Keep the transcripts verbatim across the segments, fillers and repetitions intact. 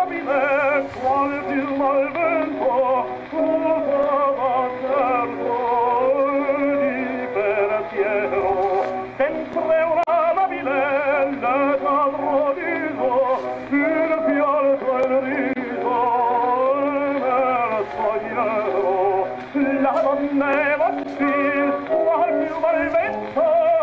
navile, quale firma al vento, tutto certo di pensiero, sempre una navile, le cadrò viso, il fialco e il riso, nel sognero, la donna e vassil, qual firma al vento,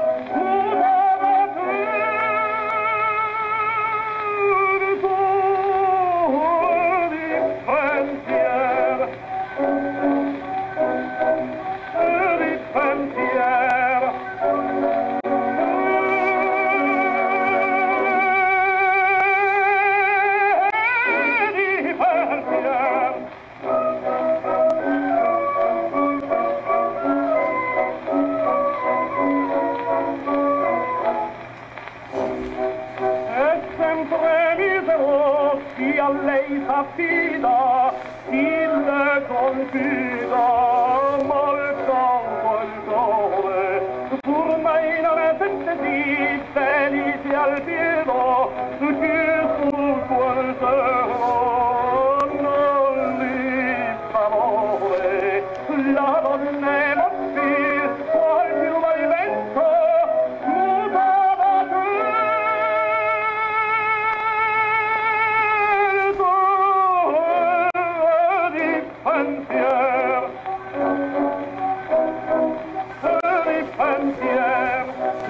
a lei s'affida, il le confida, ma il campo il sole, pur mai non è sentiti, felici al pieno, che sul cuore sero non li parole, la donna è morti, qual più va il vento, pensier, di pensier.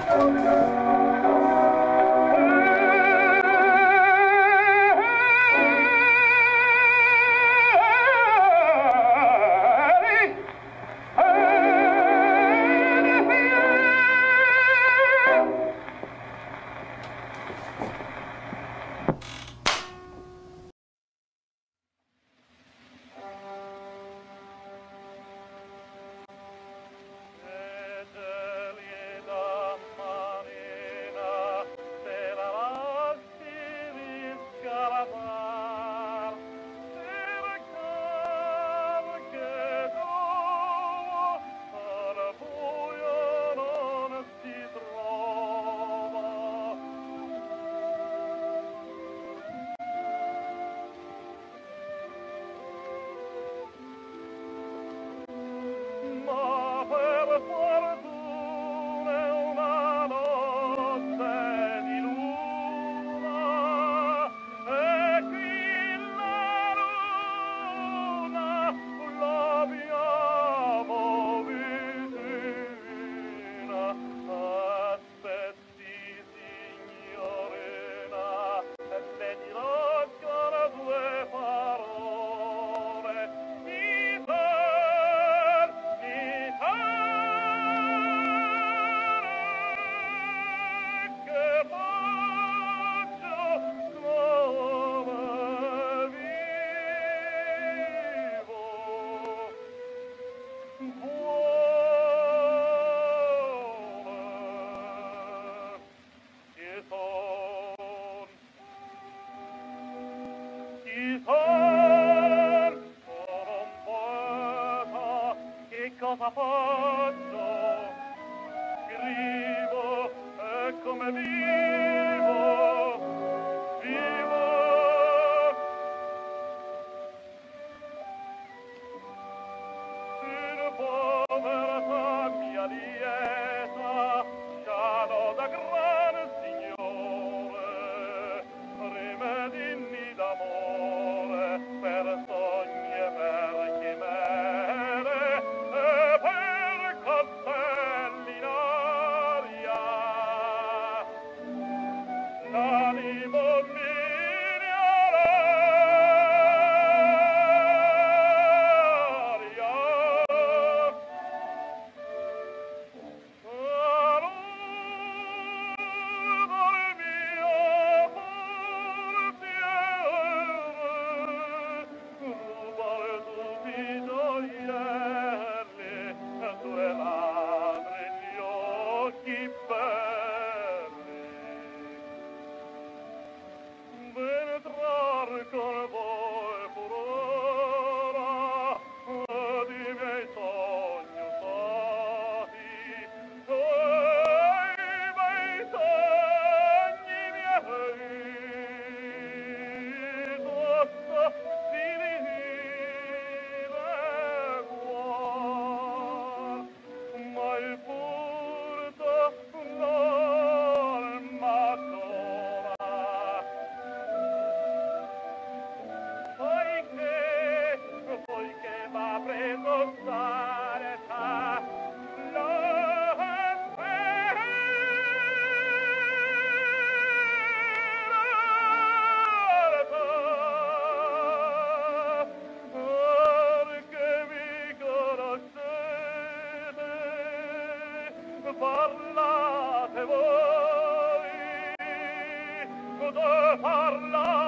Cosa faccio? Scrivo e come vivo, vivo. In povertà mia lieta, sciano da gran signore, rimedini d'amore per sogni e per chimere, castelli in aria, l'animo miliararia. Arudor mio portiere, rubare tutti i gioielli, tue ladri gli occhi belli. de parlar